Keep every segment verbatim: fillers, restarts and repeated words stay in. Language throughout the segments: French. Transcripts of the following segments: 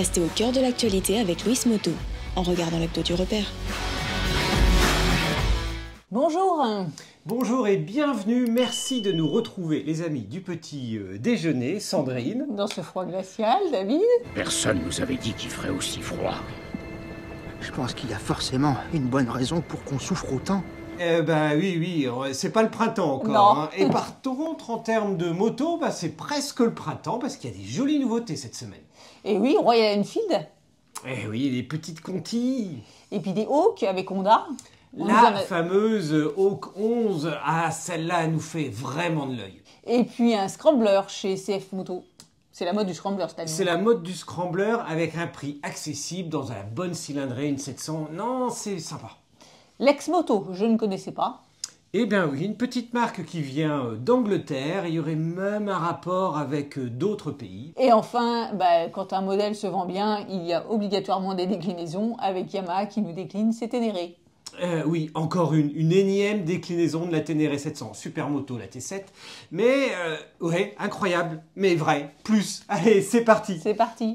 Restez au cœur de l'actualité avec Louis Moto, en regardant l'hebdo du repère. Bonjour. Bonjour et bienvenue, merci de nous retrouver les amis du petit euh, déjeuner, Sandrine. Dans ce froid glacial, David. Personne nous avait dit qu'il ferait aussi froid. Je pense qu'il y a forcément une bonne raison pour qu'on souffre autant. Eh ben oui, oui, c'est pas le printemps encore. Hein. Et par contre, en termes de moto, bah, c'est presque le printemps parce qu'il y a des jolies nouveautés cette semaine. Et oui, Royal Enfield. Eh oui, les petites Conti. Et puis des Hawk avec Honda. La a... fameuse Hawk onze, ah celle-là, elle nous fait vraiment de l'œil. Et puis un Scrambler chez C F Moto. C'est la mode du Scrambler cette année. C'est la mode du Scrambler avec un prix accessible dans la bonne cylindrée, une sept cents. Non, c'est sympa. Lex Moto, je ne connaissais pas. Eh bien oui, une petite marque qui vient d'Angleterre. Il y aurait même un rapport avec d'autres pays. Et enfin, bah, quand un modèle se vend bien, il y a obligatoirement des déclinaisons avec Yamaha qui nous décline ses Ténéré. Euh, oui, encore une, une énième déclinaison de la Ténéré sept cents. Super moto, la T sept. Mais, euh, ouais, incroyable, mais vrai. Plus. Allez, c'est parti. C'est parti.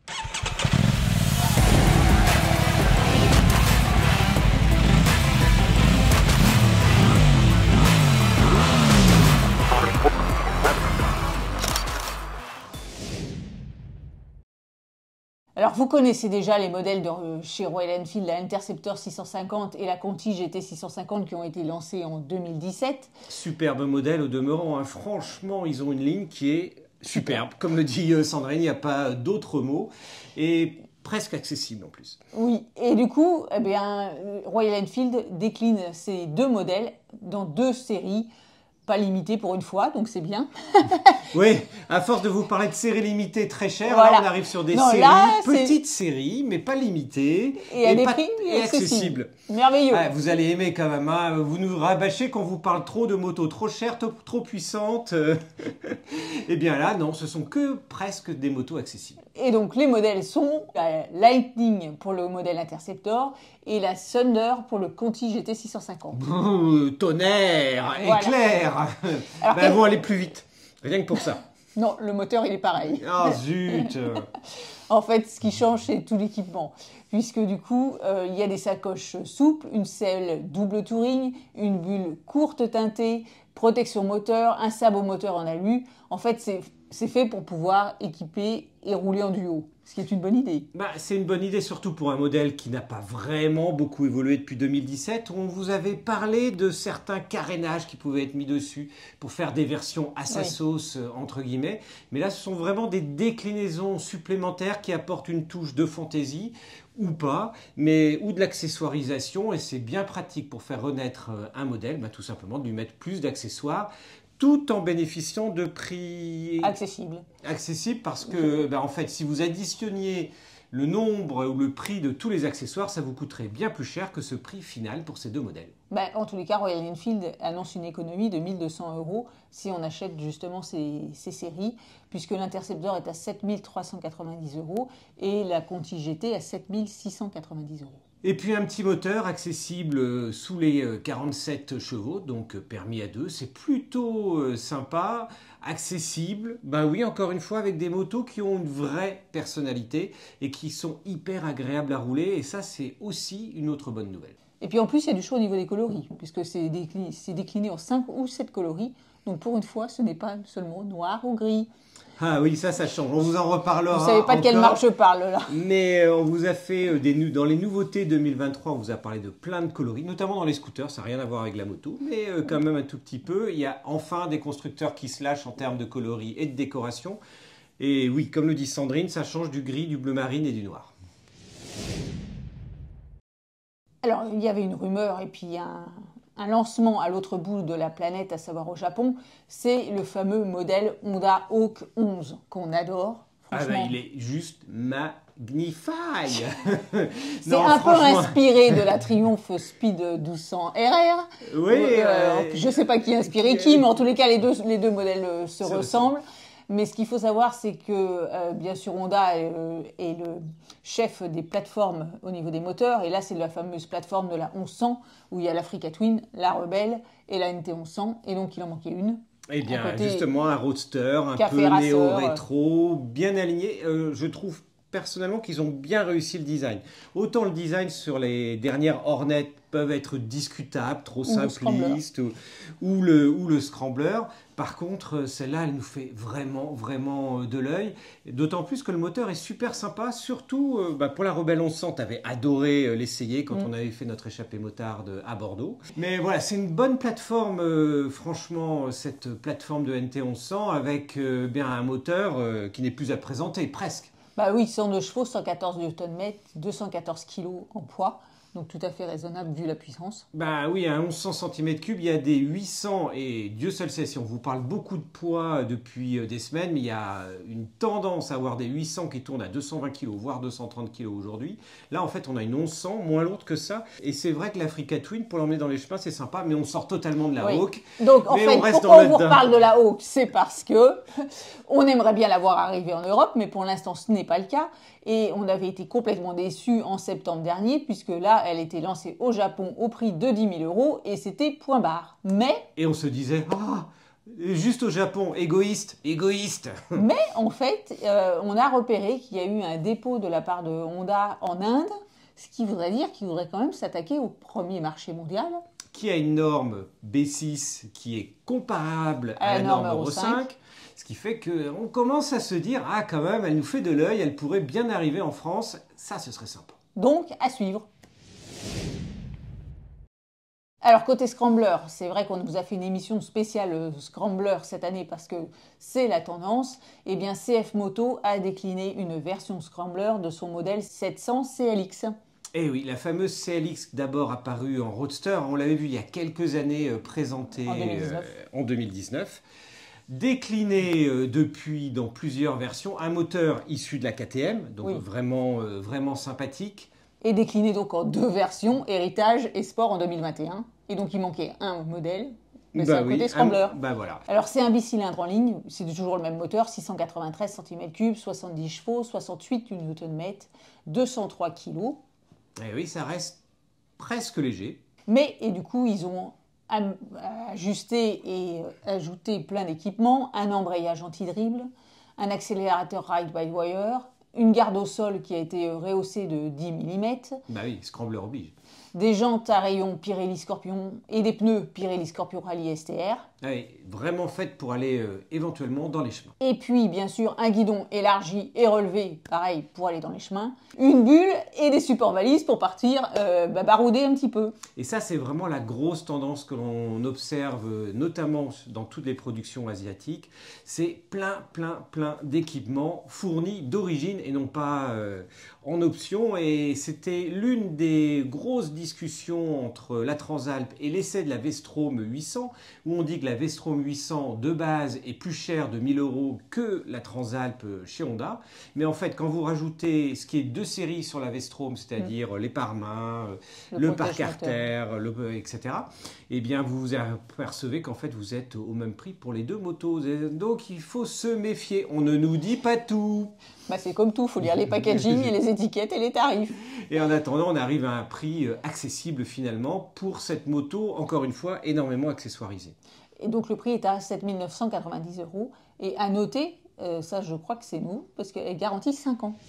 Alors, vous connaissez déjà les modèles de euh, chez Royal Enfield, la Interceptor six cent cinquante et la Conti G T six cent cinquante qui ont été lancés en deux mille dix-sept. Superbe modèle au demeurant. Hein. Franchement, ils ont une ligne qui est superbe. Comme le dit euh, Sandrine, il n'y a pas d'autres mots. Et presque accessible en plus. Oui, et du coup, eh bien, Royal Enfield décline ces deux modèles dans deux séries. Pas limité pour une fois, donc c'est bien. Oui, à force de vous parler de séries limitées très chères, voilà. Là on arrive sur des non, séries, là, petites séries, mais pas limitées. Et à des pas, prix et accessibles. accessibles. Merveilleux. Ah, vous allez aimer quand même, hein. Vous nous rabâchez quand vous parle trop de motos trop chères, trop, trop puissantes. Eh bien là, non, ce sont que presque des motos accessibles. Et donc les modèles sont la Lightning pour le modèle Interceptor et la Thunder pour le Conti G T six cent cinquante. Brrr, tonnerre, voilà. Éclair. Alors, ben, quel... Elles vont aller plus vite, rien que pour ça. Non, le moteur il est pareil. Ah zut. En fait, ce qui change, c'est tout l'équipement. Puisque du coup, euh, il y a des sacoches souples, une selle double touring, une bulle courte teintée, protection moteur, un sabot moteur en alu. En fait, c'est, c'est fait pour pouvoir équiper et rouler en duo. Ce qui est une bonne idée. Bah, c'est une bonne idée, surtout pour un modèle qui n'a pas vraiment beaucoup évolué depuis deux mille dix-sept, où on vous avait parlé de certains carénages qui pouvaient être mis dessus pour faire des versions à sa oui. sauce, entre guillemets. Mais là, ce sont vraiment des déclinaisons supplémentaires qui apportent une touche de fantaisie, ou pas, mais ou de l'accessoirisation, et c'est bien pratique pour faire renaître un modèle, bah, tout simplement de lui mettre plus d'accessoires, tout en bénéficiant de prix accessibles. Accessibles parce que, ben, en fait, si vous additionniez le nombre ou le prix de tous les accessoires, ça vous coûterait bien plus cher que ce prix final pour ces deux modèles. Ben, en tous les cas, Royal Enfield annonce une économie de mille deux cents euros si on achète justement ces, ces séries, puisque l'Interceptor est à sept mille trois cent quatre-vingt-dix euros et la Conti G T à sept mille six cent quatre-vingt-dix euros. Et puis un petit moteur accessible sous les quarante-sept chevaux, donc permis à deux. C'est plutôt sympa, accessible. Ben oui, encore une fois, avec des motos qui ont une vraie personnalité et qui sont hyper agréables à rouler. Et ça, c'est aussi une autre bonne nouvelle. Et puis en plus, il y a du choix au niveau des coloris, puisque c'est décliné, c'est décliné en cinq ou sept coloris. Donc pour une fois, ce n'est pas seulement noir ou gris. Ah oui, ça, ça change. On vous en reparlera. Vous ne savez pas de quelle marque je parle là. Mais on vous a fait, des, dans les nouveautés deux mille vingt-trois, on vous a parlé de plein de coloris, notamment dans les scooters, ça n'a rien à voir avec la moto, mais quand même un tout petit peu. Il y a enfin des constructeurs qui se lâchent en termes de coloris et de décoration. Et oui, comme le dit Sandrine, ça change du gris, du bleu marine et du noir. Alors, il y avait une rumeur et puis un... un lancement à l'autre bout de la planète, à savoir au Japon, c'est le fameux modèle Honda Hawk onze qu'on adore. Ah ben, il est juste magnifique. C'est un peu inspiré de la Triumph Speed douze cents R R. Oui. Euh, euh, je ne sais pas qui a inspiré qui, mais en tous les cas, les deux, les deux modèles se ressemblent. Mais ce qu'il faut savoir, c'est que, euh, bien sûr, Honda est, euh, est le chef des plateformes au niveau des moteurs. Et là, c'est la fameuse plateforme de la onze cents, où il y a l'Africa Twin, la Rebelle et la N T onze cents. Et donc, il en manquait une. Eh bien, justement, un roadster, un Café peu racer, néo-rétro, bien aligné. Euh, je trouve personnellement qu'ils ont bien réussi le design. Autant le design sur les dernières Hornet peuvent être discutables, trop simplistes, ou, ou, le, ou le scrambler. Par contre, celle-là, elle nous fait vraiment, vraiment de l'œil. D'autant plus que le moteur est super sympa, surtout euh, bah, pour la Rebelle onze cents. Tu avais adoré euh, l'essayer quand mm. on avait fait notre échappée motarde à Bordeaux. Mais voilà, c'est une bonne plateforme, euh, franchement, cette plateforme de N T onze cents avec euh, bien un moteur euh, qui n'est plus à présenter, presque. Bah oui, cent deux chevaux, cent quatorze newton-mètres, deux cent quatorze kilos en poids. Donc tout à fait raisonnable vu la puissance. Bah oui, à mille cent centimètres cubes, il y a des huit cents et Dieu seul sait si on vous parle beaucoup de poids depuis des semaines, mais il y a une tendance à avoir des huit cents qui tournent à deux cent vingt kilos, voire deux cent trente kilos aujourd'hui. Là, en fait, on a une onze cents, moins lourde que ça. Et c'est vrai que l'Africa Twin, pour l'emmener dans les chemins, c'est sympa, mais on sort totalement de la oui. Hawk. Donc en fait, on pourquoi on vous reparle de la Hawk, c'est parce que on aimerait bien la voir arriver en Europe, mais pour l'instant, ce n'est pas le cas. Et on avait été complètement déçus en septembre dernier, puisque là, elle était lancée au Japon au prix de dix mille euros, et c'était point barre. Mais... Et on se disait, ah, juste au Japon, égoïste, égoïste. Mais en fait, euh, on a repéré qu'il y a eu un dépôt de la part de Honda en Inde, ce qui voudrait dire qu'il voudrait quand même s'attaquer au premier marché mondial. Qui a une norme B six qui est comparable à, à la norme Euro cinq. Ce qui fait qu'on commence à se dire, ah quand même, elle nous fait de l'œil, elle pourrait bien arriver en France, ça ce serait sympa. Donc, à suivre. Alors, côté Scrambler, c'est vrai qu'on vous a fait une émission spéciale Scrambler cette année parce que c'est la tendance. Eh bien, C F Moto a décliné une version Scrambler de son modèle sept cents C L X. Eh oui, la fameuse C L X d'abord apparue en Roadster, on l'avait vu il y a quelques années euh, présentée en deux mille dix-neuf. Euh, en deux mille dix-neuf. Décliné euh, depuis dans plusieurs versions, un moteur issu de la K T M, donc oui. vraiment, euh, vraiment sympathique. Et décliné donc en deux versions, Héritage et Sport en deux mille vingt et un. Et donc il manquait un modèle, mais bah c'est un oui, côté Scrambler. Un, bah voilà. Alors c'est un bicylindre en ligne, c'est toujours le même moteur, six cent quatre-vingt-treize centimètres cubes, soixante-dix chevaux, soixante-huit newton-mètres, deux cent trois kilos. Et oui, ça reste presque léger. Mais, et du coup, ils ont ajusté et ajouté plein d'équipements, un embrayage anti-dribble, un accélérateur ride-by-wire, une garde au sol qui a été rehaussée de dix millimètres. Bah oui, Scrambler oblige. Des jantes à rayons Pirelli Scorpion et des pneus Pirelli Scorpion Rally S T R. Ah oui, vraiment faites pour aller euh, éventuellement dans les chemins. Et puis, bien sûr, un guidon élargi et relevé, pareil, pour aller dans les chemins. Une bulle et des supports valises pour partir euh, bah, barouder un petit peu. Et ça, c'est vraiment la grosse tendance que l'on observe, notamment dans toutes les productions asiatiques. C'est plein, plein, plein d'équipements fournis d'origine et non pas euh, en option. Et c'était l'une des grosses discussions entre la Transalp et l'essai de la V-Strom huit cents, où on dit que la V-Strom huit cents de base est plus chère de mille euros que la Transalp chez Honda. Mais en fait, quand vous rajoutez ce qui est de série sur la V-Strom, c'est-à-dire mmh. les pare-mains, le, le parc-artère, et cetera, eh bien, vous vous apercevez qu'en fait, vous êtes au même prix pour les deux motos. Donc, il faut se méfier. On ne nous dit pas tout. Bah, c'est comme tout, il faut lire les packaging et les étiquettes et les tarifs. Et en attendant, on arrive à un prix accessible finalement pour cette moto, encore une fois, énormément accessoirisée. Et donc le prix est à sept mille neuf cent quatre-vingt-dix euros. Et à noter, euh, ça je crois que c'est nous, parce qu'elle garantit cinq ans.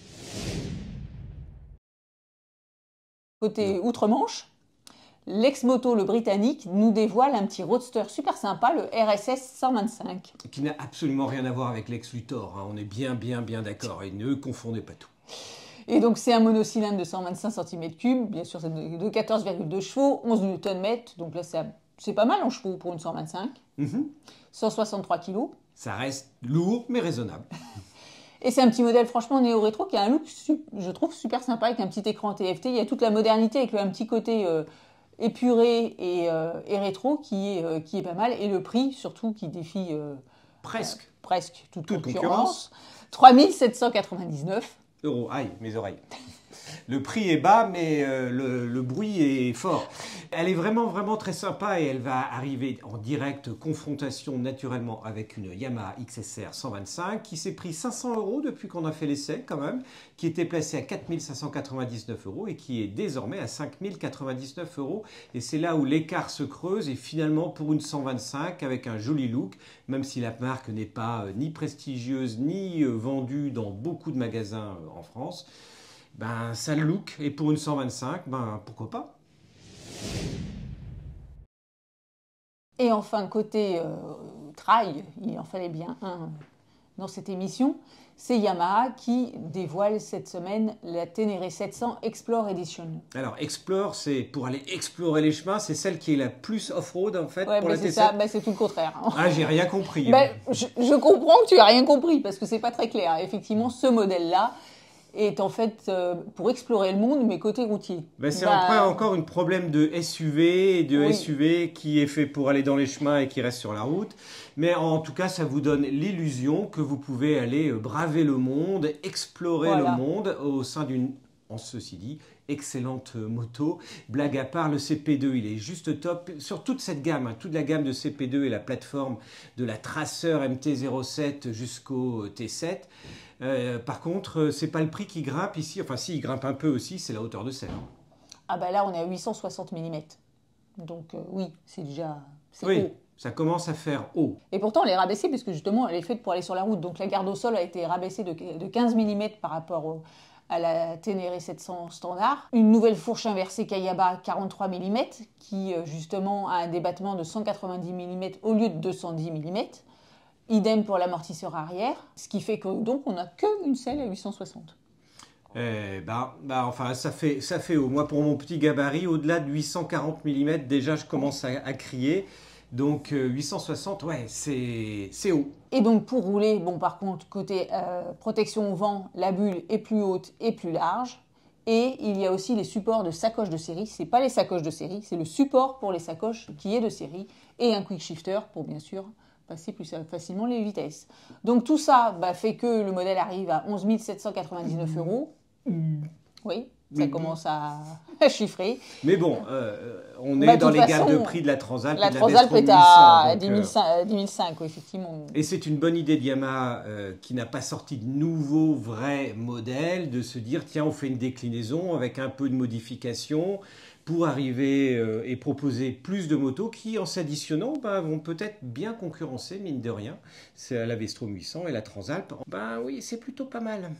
Côté outre-Manche, l'ex-moto, le britannique, nous dévoile un petit roadster super sympa, le R S S cent vingt-cinq. Qui n'a absolument rien à voir avec l'ex-Luthor, hein. On est bien, bien, bien d'accord, et ne confondez pas tout. Et donc c'est un monocylindre de cent vingt-cinq centimètres cubes, bien sûr c'est de quatorze virgule deux chevaux, onze newton-mètres, donc là c'est pas mal en chevaux pour une cent vingt-cinq, mm-hmm. cent soixante-trois kilos. Ça reste lourd mais raisonnable. Et c'est un petit modèle franchement néo-rétro qui a un look, je trouve, super sympa avec un petit écran T F T. Il y a toute la modernité avec un petit côté euh, épuré et, euh, et rétro qui est, euh, qui est pas mal. Et le prix surtout qui défie euh, presque, euh, presque toute, toute concurrence. concurrence. trois mille sept cent quatre-vingt-dix-neuf euros. Aïe, mes oreilles. Le prix est bas, mais euh, le, le bruit est fort. Elle est vraiment, vraiment très sympa et elle va arriver en directe confrontation naturellement avec une Yamaha X S R cent vingt-cinq qui s'est pris cinq cents euros depuis qu'on a fait l'essai quand même, qui était placé à quatre mille cinq cent quatre-vingt-dix-neuf euros et qui est désormais à cinq mille quatre-vingt-dix-neuf euros. Et c'est là où l'écart se creuse et finalement pour une cent vingt-cinq avec un joli look, même si la marque n'est pas euh, ni prestigieuse ni euh, vendue dans beaucoup de magasins euh, en France, ben ça le look et pour une cent vingt-cinq, ben pourquoi pas. Et enfin, côté euh, trail, il en fallait bien un dans cette émission, c'est Yamaha qui dévoile cette semaine la Ténéré sept cents Explore Edition. Alors, Explore, c'est pour aller explorer les chemins, c'est celle qui est la plus off-road en fait ouais, pour bah la c'est T sept. ça, bah c'est tout le contraire. Ah, j'ai rien compris. bah, hein. je, je comprends que tu n'as rien compris parce que c'est pas très clair. Effectivement, ce modèle-là est en fait euh, pour explorer le monde, mais côté routier. Ben, c'est bah, après encore un problème de S U V et de oui. S U V qui est fait pour aller dans les chemins et qui reste sur la route. Mais en tout cas, ça vous donne l'illusion que vous pouvez aller braver le monde, explorer voilà. le monde au sein d'une, en ceci dit, excellente moto. Blague à part, le C P deux, il est juste top. Sur toute cette gamme, hein, toute la gamme de C P deux et la plateforme de la Tracer M T zéro sept jusqu'au T sept. Euh, par contre, c'est pas le prix qui grimpe ici. Enfin, si, il grimpe un peu aussi, c'est la hauteur de selle. Ah bah là, on est à huit cent soixante millimètres. Donc euh, oui, c'est déjà c'est oui, haut. Ça commence à faire haut. Et pourtant, elle est rabaissée puisque justement, elle est faite pour aller sur la route. Donc la garde au sol a été rabaissée de, de quinze millimètres par rapport au, à la Ténéré sept cents standard. Une nouvelle fourche inversée Kayaba quarante-trois millimètres qui justement a un débattement de cent quatre-vingt-dix millimètres au lieu de deux cent dix millimètres. Idem pour l'amortisseur arrière, ce qui fait que donc on n'a qu'une selle à huit cent soixante. Eh ben, bah, enfin, ça fait, ça fait haut. Moi, pour mon petit gabarit, au-delà de huit cent quarante millimètres, déjà, je commence à, à crier. Donc, euh, huit cent soixante, ouais, c'est haut. Et donc, pour rouler, bon, par contre, côté euh, protection au vent, la bulle est plus haute et plus large. Et il y a aussi les supports de sacoches de série. Ce n'est pas les sacoches de série, c'est le support pour les sacoches qui est de série. Et un quick shifter pour, bien sûr, passer plus facilement les vitesses. Donc tout ça bah, fait que le modèle arrive à onze mille sept cent quatre-vingt-dix-neuf euros. Mmh. Oui, ça mmh. commence à, à chiffrer. Mais bon, euh, on est bah, dans les façon, gammes de prix de la Transalp la et de la Transalp est à dix mille cinq, oui, effectivement. Et c'est une bonne idée de Yamaha euh, qui n'a pas sorti de nouveaux vrais modèles, de se dire tiens, on fait une déclinaison avec un peu de modification pour arriver euh, et proposer plus de motos qui, en s'additionnant, bah, vont peut-être bien concurrencer, mine de rien. C'est la V-Strom huit cents et la Transalp. Ben oui, c'est plutôt pas mal.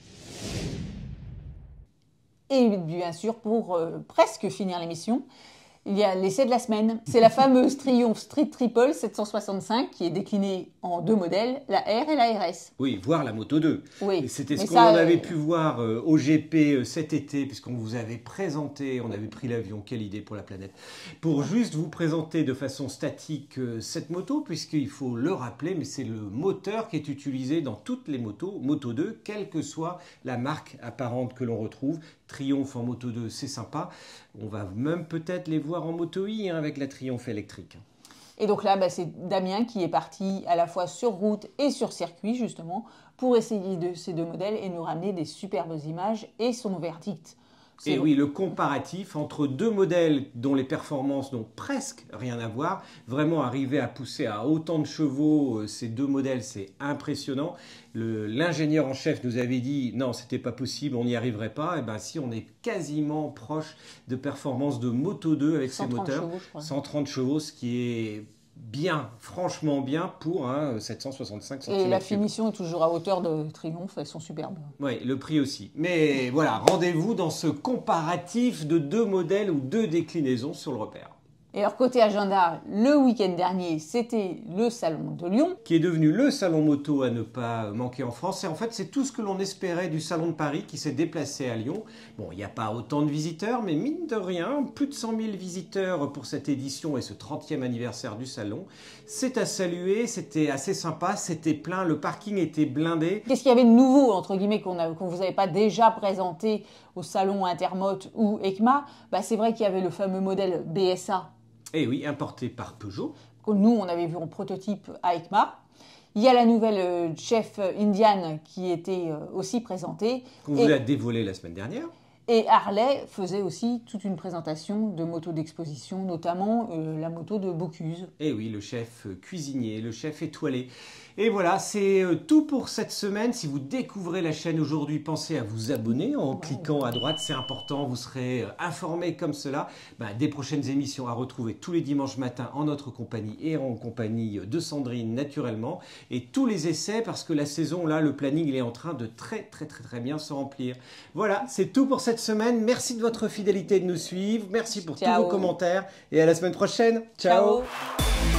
Et bien sûr, pour euh, presque finir l'émission, il y a l'essai de la semaine. C'est la fameuse Triumph Street Triple sept cent soixante-cinq qui est déclinée en deux modèles, la R et la R S. Oui, voire la Moto deux. Oui. C'était ce qu'on en avait euh... pu voir euh, au G P euh, cet été, puisqu'on vous avait présenté, on avait pris l'avion, quelle idée pour la planète, pour juste vous présenter de façon statique euh, cette moto, puisqu'il faut le rappeler, mais c'est le moteur qui est utilisé dans toutes les motos, Moto deux, quelle que soit la marque apparente que l'on retrouve. Triumph en Moto deux, c'est sympa. On va même peut-être les voir en Moto I hein, avec la Triumph électrique. Et donc là, bah, c'est Damien qui est parti à la fois sur route et sur circuit, justement, pour essayer de ces deux modèles et nous ramener des superbes images et son verdict. Et oui, le comparatif entre deux modèles dont les performances n'ont presque rien à voir, vraiment arriver à pousser à autant de chevaux, ces deux modèles, c'est impressionnant. L'ingénieur en chef nous avait dit non, c'était pas possible, on n'y arriverait pas. Et bien si, on est quasiment proche de performances de Moto deux avec ces moteurs, chevaux, cent trente chevaux, ce qui est bien, franchement bien pour un sept cent soixante-cinq centimètres. Et la finition est toujours à hauteur de Triumph, elles sont superbes. Oui, le prix aussi. Mais voilà, rendez-vous dans ce comparatif de deux modèles ou deux déclinaisons sur le repère. Et alors côté agenda, le week-end dernier, c'était le Salon de Lyon. Qui est devenu le salon moto à ne pas manquer en France. Et en fait, c'est tout ce que l'on espérait du Salon de Paris qui s'est déplacé à Lyon. Bon, il n'y a pas autant de visiteurs, mais mine de rien, plus de cent mille visiteurs pour cette édition et ce trentième anniversaire du salon. C'est à saluer, c'était assez sympa, c'était plein, le parking était blindé. Qu'est-ce qu'il y avait de nouveau, entre guillemets, qu'on ne vous avait pas déjà présenté au salon Intermote ou EICMA? Bah, c'est vrai qu'il y avait le fameux modèle B S A. Et oui, importé par Peugeot. Que nous, on avait vu en prototype à EICMA. Il y a la nouvelle chef Indian qui était aussi présentée. Qu'on vous a dévoilée la semaine dernière. Et Harley faisait aussi toute une présentation de motos d'exposition, notamment euh, la moto de Bocuse. Et oui, le chef cuisinier, le chef étoilé. Et voilà, c'est tout pour cette semaine. Si vous découvrez la chaîne aujourd'hui, pensez à vous abonner en ouais. cliquant à droite, c'est important. Vous serez informé comme cela ben, des prochaines émissions à retrouver tous les dimanches matins en notre compagnie et en compagnie de Sandrine naturellement. Et tous les essais parce que la saison, là, le planning, il est en train de très très très très bien se remplir. Voilà, c'est tout pour cette semaine. Merci de votre fidélité de nous suivre. Merci pour Ciao. tous vos commentaires et à la semaine prochaine. Ciao, Ciao.